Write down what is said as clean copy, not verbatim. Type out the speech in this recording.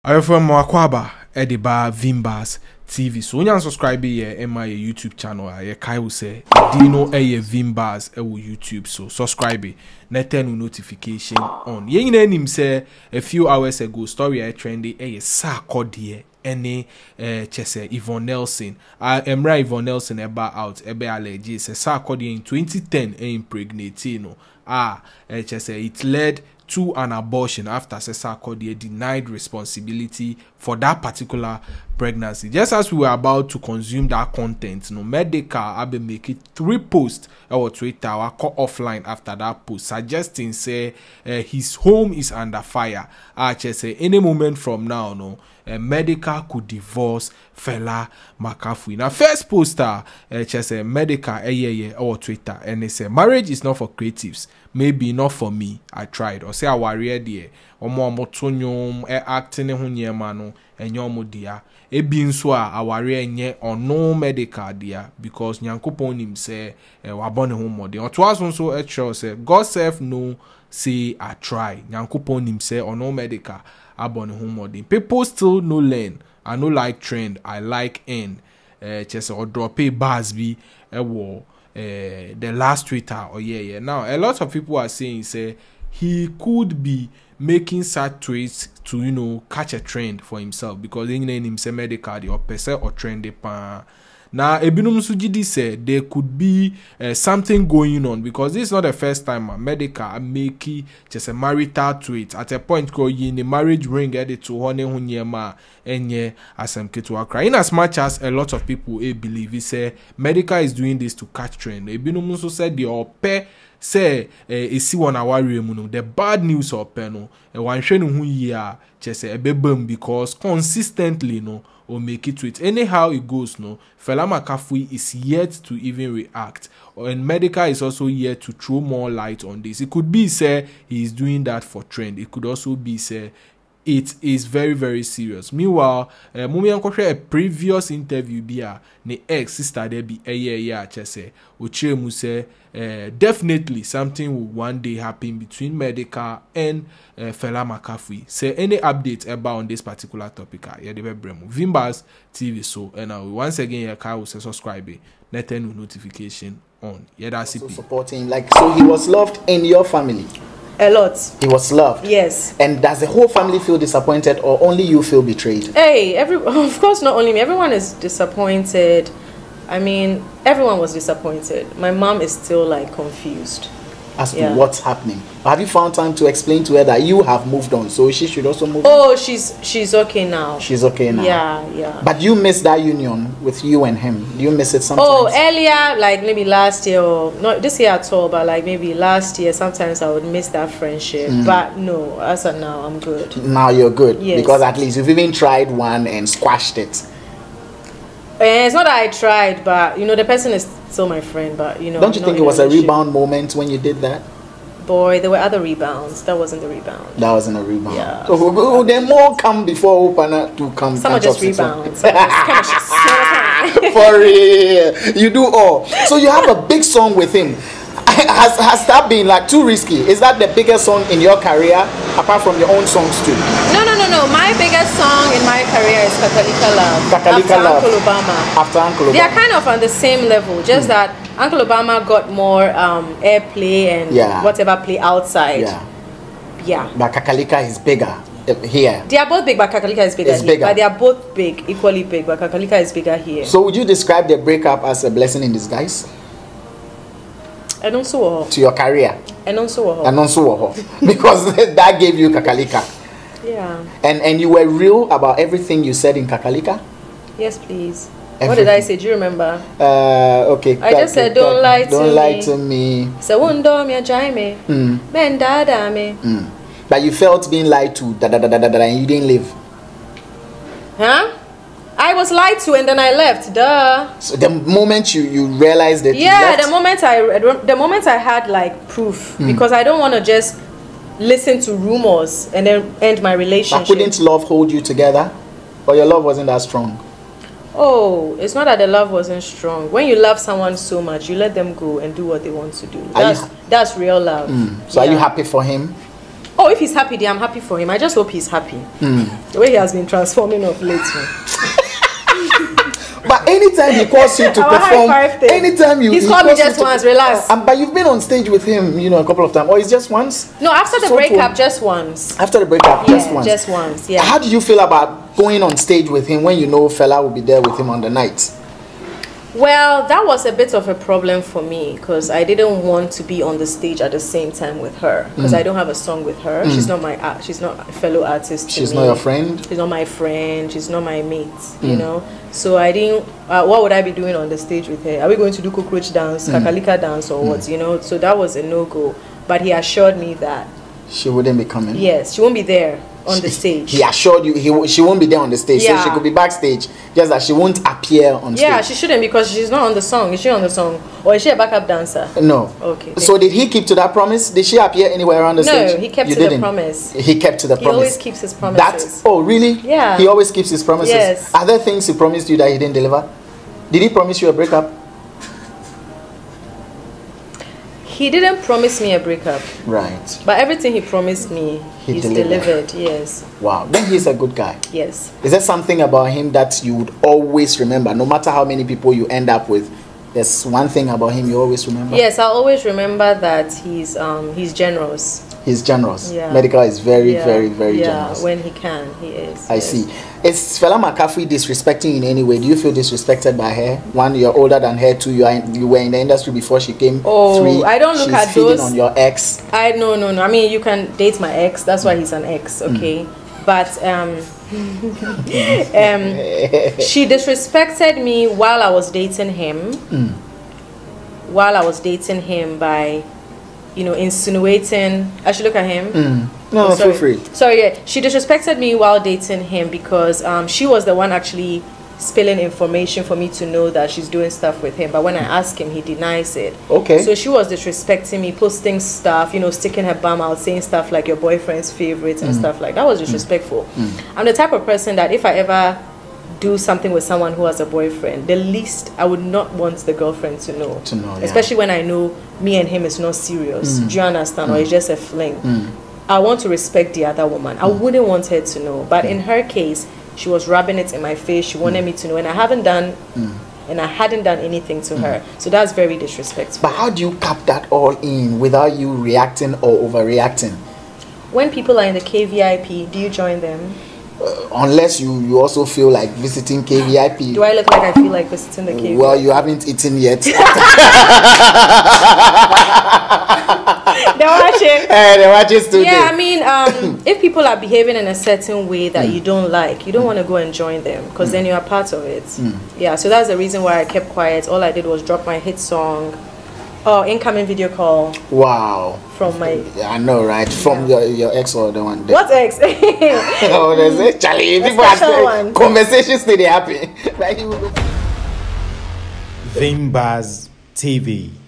I from Mwakwaba Ediba Vimbas TV. So when you subscribe here my YouTube channel, I Kai will say Dino Vimbas YouTube. So subscribe net turn notification on. Yen him say a few hours ago story I trendy sa code any chese Yvonne Nelson. I am right Yvonne Nelson about out ebe allergy say sa code in 2010 impregnate no. Chese it led to an abortion after Cesar Cordier denied responsibility for that particular pregnancy. Just as we were about to consume that content, Medical Abe make it 3 posts or Twitter or call offline after that post, suggesting say his home is under fire. Just say any moment from now, Medical could divorce Fela Makafui. Now, first poster, just say Medical or Twitter, and they say marriage is not for creatives. Maybe not for me. I tried. Or say I warrior there. Or more motonyum acting hunye mano and yomo dia. E bin so a warrior nye or no medical dia because nyankopon him say wabone home or twas also a show say God self no say I try. Nyankopon him say or no medical abone home or people still no learn. I no like trend. I like end. Chese or drop a bars be a war. The last Twitter now a lot of people are saying say he could be making such tweets to catch a trend for himself because in himself medical or person or trendy pa. Now Ebinum Sujidi said there could be something going on because this is not the first time medical make just a marital tweet at a point in the marriage ring edit to honey hunyema enye asem ketu cry. In as much as a lot of people believe he say medical is doing this to catch trend. Ebinum also said the ope say isi wana worry muno the bad news or peno one shenu hu ya just a bebum because consistently or make it tweet. Anyhow it goes, Fela Makafui is yet to even react. And Medical is also yet to throw more light on this. It could be, say, he is doing that for trend. It could also be, say, it is very, very serious. Meanwhile, Mumi Ankoshe a previous interview bia ne ex sister there be chese Ochemu say definitely something will one day happen between Medical and Fela Makafui. Say any updates about on this particular topic Vimbas TV so and once again will say subscribe net notification on that's it. Supporting so he was loved in your family. A lot. He was loved. Yes. And does the whole family feel disappointed or only you feel betrayed? Hey, of course not only me. Everyone is disappointed. I mean, everyone was disappointed. My mom is still like confused. As to what's happening. Have you found time to explain to her that you have moved on, so she should also move on? Oh, she's okay now. She's okay now. Yeah. But you miss that union with you and him. Do you miss it sometimes? Oh, earlier, like maybe last year or not this year at all, but like maybe last year, sometimes I would miss that friendship. But no, as of now, I'm good. Now you're good. Yes. Because at least you've even tried one and squashed it. It's not that I tried, but the person is still my friend. But don't you think it was a rebound moment when you did that? Boy, there were other rebounds. That wasn't the rebound. That wasn't a rebound. Yeah. So then more come before opener to come. Some are just rebounds. For real, you do all. So you have a big song with him. Has that been like too risky? Is that the biggest song in your career apart from your own songs too? No. My biggest song in my career is Kakalika Love. Kakalika Love. Uncle Obama. After Uncle Obama. They are kind of on the same level, just that Uncle Obama got more airplay and whatever play outside. Yeah. But Kakalika is bigger here. They are both big, but Kakalika is bigger here. But they are both big, equally big, but Kakalika is bigger here. So would you describe the breakup as a blessing in disguise? And also to your career? And also because that gave you Kakalika. Yeah. And you were real about everything you said in Kakalika? Yes, please. Everything. What did I say? Do you remember? Okay. I just said, don't lie to me. Don't lie to me. But you felt being lied to, and you didn't live. Huh? I was lied to and then I left. Duh. So the moment you realized that the moment I had like proof, because I don't want to just listen to rumors and then end my relationship. But couldn't love hold you together? Or your love wasn't that strong? Oh, it's not that the love wasn't strong. When you love someone so much, you let them go and do what they want to do. That's real love. So are you happy for him? Oh, if he's happy, then I'm happy for him. I just hope he's happy. The way he has been transforming of late. But anytime he calls you to Our perform, high five thing. anytime He's he called me calls you just to- once, relax. But you've been on stage with him, you know, a couple of times, or it's just once? No, after the So breakup, cool. just once. After the breakup, just once. Just once, yeah. How do you feel about going on stage with him when you know Fela will be there with him on the night? Well, that was a bit of a problem for me because I didn't want to be on the stage at the same time with her because I don't have a song with her. She's not she's not a fellow artist. She's to not me. your friend? She's not my friend. She's not my mate. You know. So I didn't. What would I be doing on the stage with her? Are we going to do cockroach dance, kakalika dance, or what? You know. So that was a no go. But he assured me that She wouldn't be coming. yes, she won't be there on the stage. He assured you she won't be there on the stage, so Yeah. she could be backstage, just that she won't appear on stage. Yeah, she shouldn't because she's not on the song. Is she on the song? Or is she a backup dancer? No. Okay. So did he keep to that promise? Did she appear anywhere around the No, stage? he kept You to the didn't? promise. He kept to the He promise. always keeps his promises. Oh, really? Yeah. He always keeps his promises. Yes. Are there things he promised you that he didn't deliver? Did he promise you a breakup? He didn't promise me a breakup, Right. but everything he promised me, He he's delivered. delivered. Yes, Wow. Then he's a good guy. yes. Is there something about him that you would always remember, no matter how many people you end up with? There's one thing about him you always remember. Yes, I'll always remember that he's generous. He's generous. Yeah. Medical is very, Yeah, very, very yeah, generous. when he can, he is. I yes. see. Is Fela McCaffrey disrespecting in any way? Do you feel disrespected by her? One, you're older than her. Two, you were in the industry before she came. Oh, Three, I don't look she's at feeding those- on your ex. No. I mean, you can date my ex. That's why he's an ex. Okay, but she disrespected me while I was dating him. While I was dating him by, insinuating. I should look at him. No, sorry. feel free. Sorry, yeah. She disrespected me while dating him because she was the one actually spilling information for me to know that she's doing stuff with him. But when I ask him, he denies it. Okay. So she was disrespecting me, posting stuff, sticking her bum out, saying stuff like your boyfriend's favorite and stuff like that. Was disrespectful. I'm the type of person that if I ever do something with someone who has a boyfriend, the least I would not want the girlfriend to know. Yeah. Especially when I know me and him is not serious. Do you understand? Or it's just a fling. I want to respect the other woman. I wouldn't want her to know. But in her case, she was rubbing it in my face. She wanted me to know. And I hadn't done anything to her. So that's very disrespectful. But how do you cap that all in without you reacting or overreacting? When people are in the KVIP, do you join them? Unless you also feel like visiting KVIP. Do I look like I feel like visiting the KVIP? Well, you haven't eaten yet. They're watching. They watch it today. Yeah, I mean, if people are behaving in a certain way that you don't like, you don't want to go and join them because then you are part of it. Yeah, so that's the reason why I kept quiet. All I did was drop my hit song. Oh, incoming video call Wow. from my... Yeah, I know, right? From your ex or the one there. What ex? Oh, there's it, Charlie. People are special one. conversations still they happen. Like you will go. Vimbaz TV.